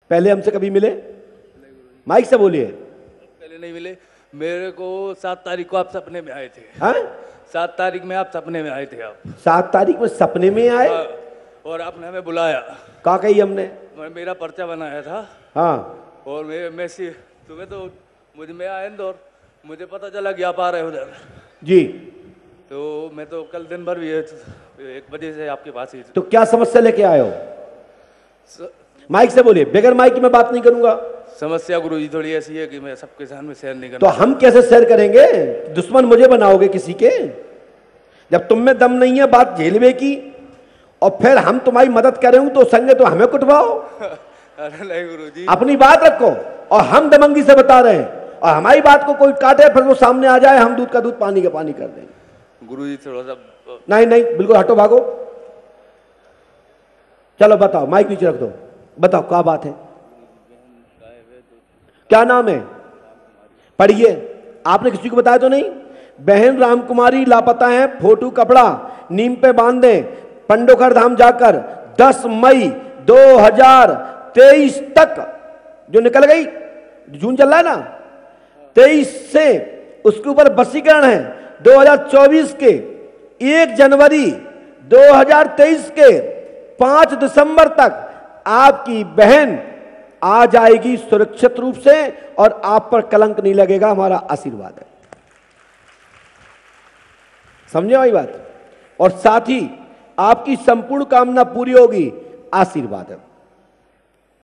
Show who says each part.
Speaker 1: पहले हमसे कभी मिले? माइक से बोलिए।
Speaker 2: पहले नहीं मिले, मेरे को 7 तारीख को आप सपने में आए थे।
Speaker 1: हाँ,
Speaker 2: 7 तारीख में आप सपने में आए थे। आप
Speaker 1: 7 तारीख में सपने में आए?
Speaker 2: हाँ, और आपने हमें बुलाया।
Speaker 1: कहा कही हमने?
Speaker 2: मेरा पर्चा बनाया था।
Speaker 1: हाँ,
Speaker 2: और मैं तुम्हें तो मुझ में आया इंदौर, मुझे पता चला कि आप आ रहे हो उधर
Speaker 1: जी।
Speaker 2: तो मैं तो कल दिन भर भी 1 बजे से आपके पास ही।
Speaker 1: तो क्या समस्या लेके आए हो? माइक से बोलिए, बगैर माइक की मैं बात नहीं करूंगा।
Speaker 2: समस्या गुरुजी थोड़ी ऐसी है कि मैं सबके सामने शेयर नहीं करता।
Speaker 1: तो हम कैसे शेयर करेंगे? दुश्मन मुझे बनाओगे किसी के? जब तुम में दम नहीं है बात झेलवे की, और फिर हम तुम्हारी मदद करें तो संगे तो हमें कुटवाओ।
Speaker 2: अरे नहीं गुरुजी,
Speaker 1: अपनी बात रखो। और हम दमंगी से बता रहे हैं, और हमारी बात को कोई काटे फिर वो सामने आ जाए, हम दूध का दूध पानी का पानी कर देंगे।
Speaker 2: गुरुजी थोड़ा सा
Speaker 1: नहीं नहीं, बिल्कुल हटो, भागो। चलो बताओ, माइक नीचे रख दो, बताओ क्या बात है, क्या नाम है? पढ़िए। आपने किसी को बताया तो नहीं? बहन रामकुमारी लापता है, फोटो कपड़ा नीम पे बांध दें, पंडोखर धाम जाकर 10 मई 2023 तक, जो निकल गई, जून चल रहा है ना, 23 से उसके ऊपर वशीकरण है। 2024 के 1 जनवरी 2023 के 5 दिसंबर तक आपकी बहन आ जाएगी सुरक्षित रूप से, और आप पर कलंक नहीं लगेगा, हमारा आशीर्वाद है। समझे भाई बात? और साथ ही आपकी संपूर्ण कामना पूरी होगी, आशीर्वाद है।